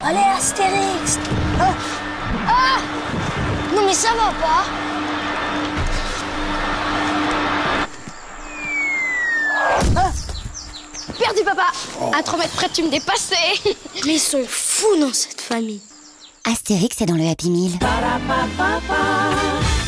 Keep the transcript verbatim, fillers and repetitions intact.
Allez, Astérix. Ah, ah non mais ça va pas. Ah perdu, papa. Oh. À trois mètres près, tu me dépassais. Mais ils sont fous dans cette famille. Astérix est dans le Happy Meal.